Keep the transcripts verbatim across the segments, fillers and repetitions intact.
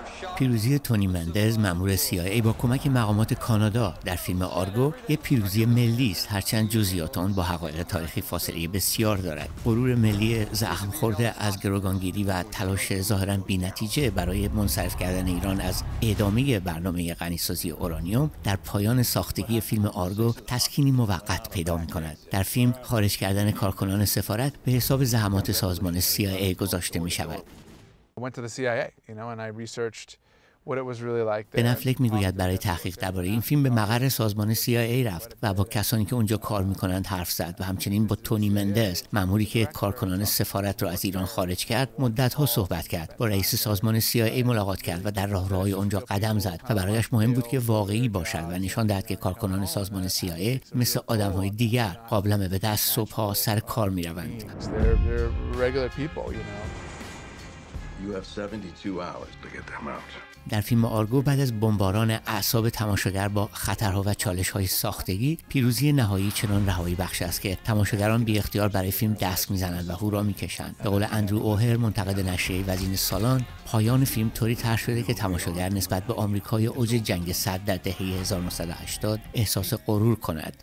پیروزی تونی مندز مأمور سی آی ای با کمک مقامات کانادا در فیلم آرگو یک پیروزی ملی است، هرچند جزئیات آن با حقایق تاریخی فاصله بسیار دارد. غرور ملی زخم خورده از گروگانگیری و تلاش ظاهراً بی‌نتیجه برای منصرف کردن ایران از ادامه برنامه غنیسازی اورانیوم در پایان ساختگی فیلم آرگو تسکینی موقت پیدا می‌کند. در فیلم خارج کردن کارکنان سفارت به حساب زحمات سازمان سی آی ای گذاشته می‌شود. بن افلک میگوید برای تحقیق درباره این فیلم به مقر سازمان سی آی ای رفت و با کسانی که اونجا کار میکنند حرف زد و همچنین با تونی مندز، مأموری که کارکنان سفارت را از ایران خارج کرد، مدت‌ها صحبت کرد. با رئیس سازمان سی آی ای ملاقات کرد و در راهروهای اونجا قدم زد و برایش مهم بود که واقعی باشد و نشان دهد که کارکنان سازمان سی آی ای مثل آدم‌های دیگر قابلمه به دست صبح‌ها سر کار میروند. در فیلم آرگو بعد از بمباران اعصاب تماشاگر با خطرها و چالش‌های ساختگی، پیروزی نهایی چنان رهایی بخش است که تماشاگران بی اختیار برای فیلم دست میزنند و هورا میکشند. به قول اندرو اوهر، منتقد نشریه وزین سالان، پایان فیلم طوری طرح شده که تماشاگر نسبت به آمریکای اوج جنگ سرد در دهه هزار و نهصد و هشتاد احساس غرور کند.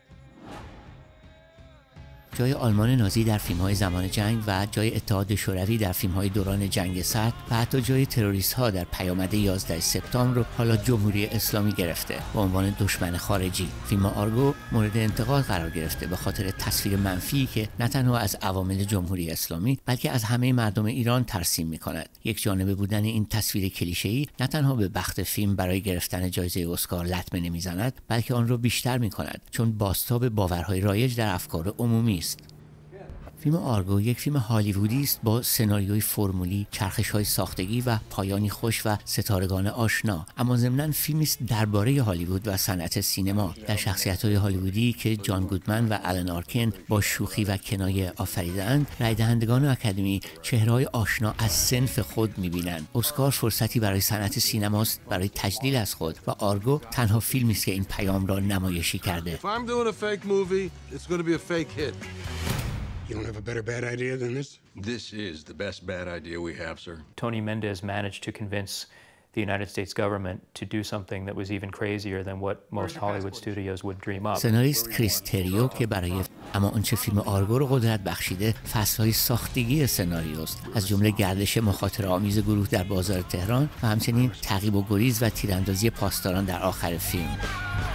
جای آلمان نازی در فیلم‌های زمان جنگ و جای اتحاد شوروی در فیلم‌های دوران جنگ سرد و حتی جای تروریست‌ها در پیامد یازده سپتامبر رو حالا جمهوری اسلامی گرفته به عنوان دشمن خارجی. فیلم آرگو مورد انتقاد قرار گرفته به خاطر تصویر منفی که نه تنها از عوامل جمهوری اسلامی بلکه از همه مردم ایران ترسیم می‌کند. یک جانبه بودن این تصویر کلیشه‌ای نه تنها به بخت فیلم برای گرفتن جایزه اسکار لطمه نمی‌زند، بلکه آن را بیشتر می‌کند، چون بازتاب باورهای رایج در افکار عمومی است. فیلم آرگو یک فیلم هالیوودی است با سناریوی فرمولی، چرخش‌های ساختگی و پایانی خوش و ستارگان آشنا، اما ضمناً فیلمی است درباره هالیوود و صنعت سینما. در شخصیت‌های هالیوودی که جان گودمن و آلن آرکین با شوخی و کنایه آفریدند، رای دهندگان آکادمی چهره‌های آشنا از صنف خود می‌بینند. اسکار فرصتی برای صنعت سینماست برای تجلیل از خود و آرگو تنها فیلمی است که این پیام را نمایشی کرده. You don't have a better bad idea than this? This is the best bad idea we have, sir. Tony Mendez managed to convince the United States government to do something that was even crazier than what most Hollywood studios would dream up. سناریست کریس تریو که برای اما آنچه فیلم آرگو رو قدرت بخشیده فصل‌های ساختگی سناریوست، از جمله گردش مخاطره آمیز گروه در بازار تهران و همچنین تعقیب و گریز و تیراندازی پاسداران در آخر فیلم.